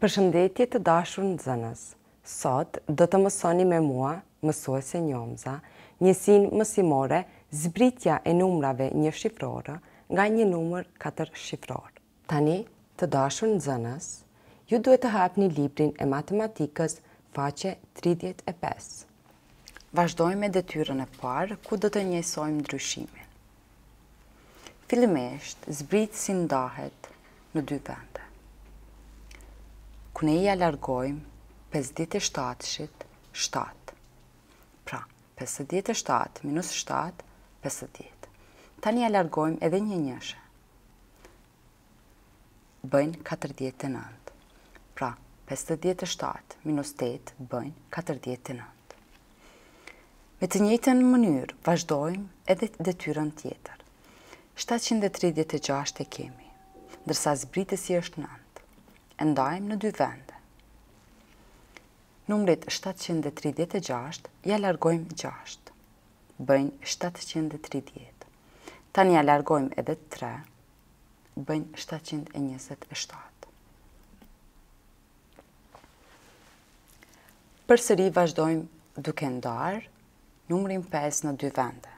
Përshëndetje të dashur nxënës. Sot do të mësoni me mua, mësuese Njomza, njësinë mësimore zbritja e numrave një shifrore nga një numër 4 shifror. Tani, të dashur nxënës, ju duhet të hapni librin e matematikës faqe 35. Vazhdojmë me detyrën e parë, ku do të njësojmë ndryshimin. Fillimisht, zbritësi ndahet në dy vende. Ku ne ja largojmë 57-shit 7. Pra, 57 minus 7, 50. Tani ja largojmë edhe një njëshe. Bëjnë 49. Pra, 57 minus 8 bëjnë 49. Me të njëjtën mënyrë, vazhdojmë edhe detyrën tjetër. 736 e kemi, ndërsa zbritësi është 9. E ndajmë në dy vende. Numrit 736 ja largojmë 6. Bëjnë 730. Tani ja largojmë edhe 3. Bëjnë 727. Përsëri vazhdojmë duke ndarë numrin 5 në dy vende.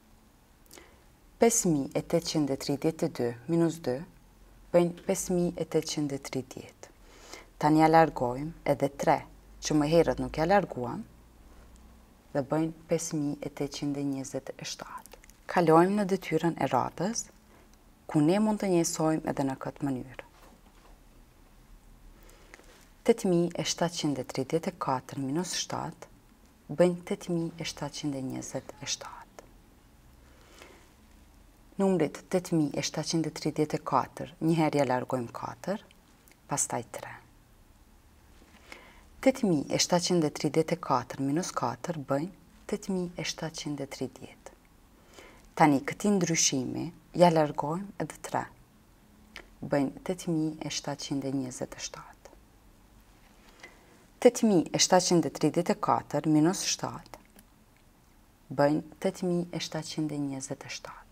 5832 minus 2 bëjnë 5830. Tani ja largojmë edhe 3, që më herët nuk ja larguam, dhe bëjnë 5827. Kalojmë në detyrën e radhës, ku ne mund të njësojmë edhe në këtë mënyrë. 8734 minus 7 bëjnë 8727. Numrit 8734, njëherë ja largojmë 4, pastaj 3. 8734 minus 4 bëjnë 8730. Tani këti ndryshimi ja largojmë edhe 3, bëjnë 8727. 8734 minus 7 bëjnë 8727.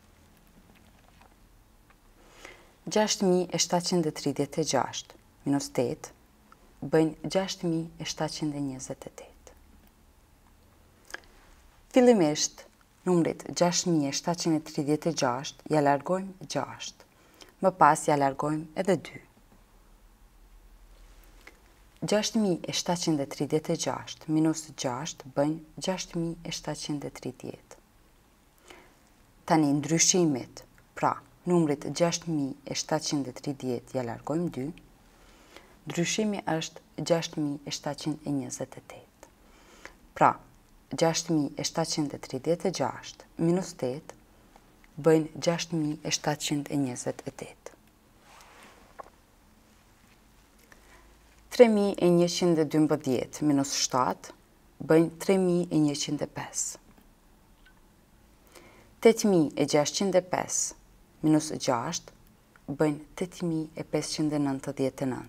6736 minus 8 bëjnë 6728. Fillimisht, numrit 6736 ja largojmë 6, më pas ja largojmë edhe 2. 6736 minus 6 bëjnë 6730. Tani ndryshimit, pra, numrit 6730 ja largojmë 2, ndryshimi është 6728. Pra, 6736 minus 8 bëjnë 6728. 3112 minus 7 bëjnë 3105. 8605 minus 6 bëjnë 8599.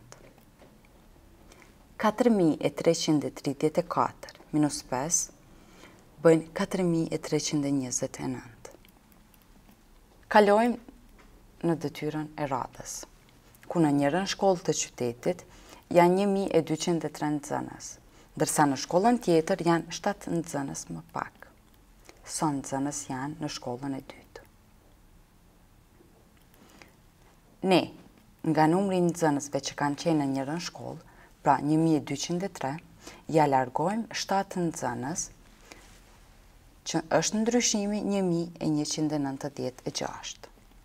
4334 minus 5 bëjnë 4329. Kalojmë në detyrën e radhës, ku në njërën shkollë të qytetit janë 1203 nxënës, ndërsa në shkollën tjetër janë 7 nxënës më pak. Sa nxënës janë në shkollën e dytë? Ne, nga numri i nxënësve që kanë qenë në njërën shkollë, pra 1203, ja largojmë 7 nxënës, që është ndryshimi 1196.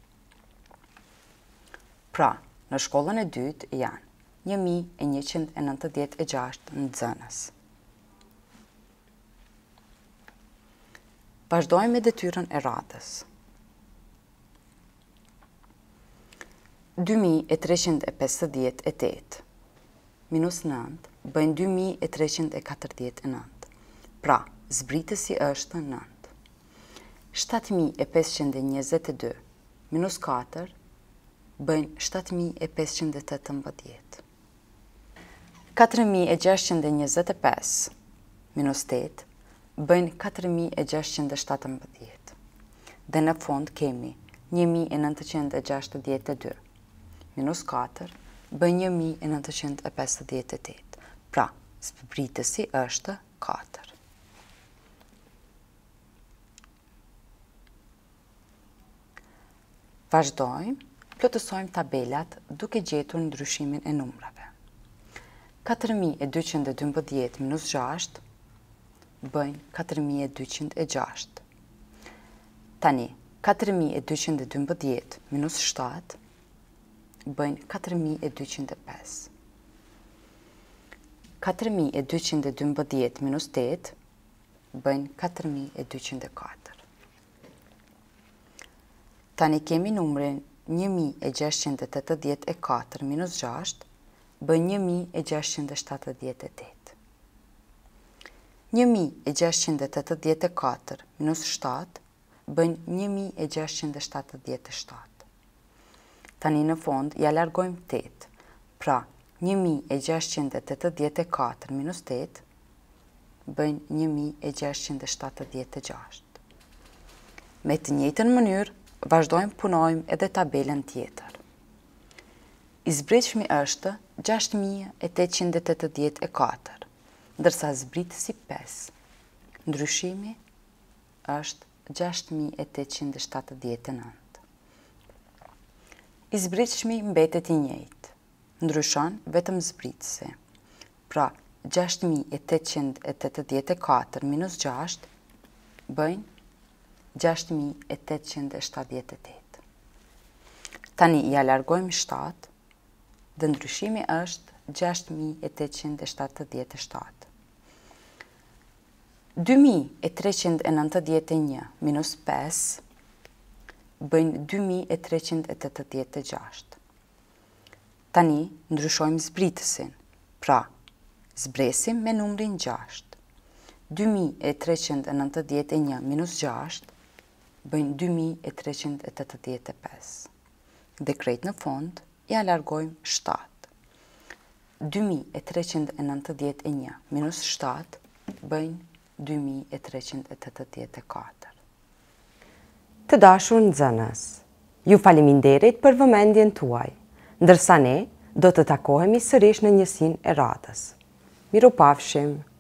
Pra, në shkollën e dytë janë 1196 nxënës. Vazhdojmë me detyrën e radhës. 2358 minus 9 bëjnë 2349. Pra, zbritësi është 9. 7522 minus 4 bëjnë 7518. 4625 minus 8 bëjnë 4617. Dhe në fund kemi 1962 minus 4 bëjnë 1958. Pra, zbritësi është 4. Vazhdojmë, plotësojmë tabelat duke gjetur ndryshimin e numrave. 4212 minus 6 bëjnë 4206. Tani, 4212 minus 7 bëjnë 4205. 4212 minus 8 bëjnë 4204. Tani kemi numrin 1684 minus 6 bëjnë 1678. 1684 minus 7 bëjnë 1677. Tani në fond ja largojmë 8, pra 1684 minus 8 bëjnë 1676. Me të njëjtën mënyrë, vazhdojmë punojmë edhe tabelën tjetër. I zbritshmi është 6884, ndërsa zbritësi 5. Ndryshimi është 6879. I zbritshmi mbetet i njëjtë, ndryshon vetëm zbritësi. Pra, 6884 minus 6 bëjnë 6878. Tani ja largojmë 7 dhe ndryshimi është 6877. 2391 minus 5 bëjnë 2386. Tani ndryshojmë zbritësin, pra zbresim me numrin 6. 2391 minus 6 bëjnë 2385. Dhe krejt në fond, ja largojmë 7. 2391 minus 7 bëjnë 2384. Të dashur nxënës, ju faleminderit për vëmendjen tuaj, ndërsa ne do të takohemi sërish në njësinë e radhës. Mirupafshim!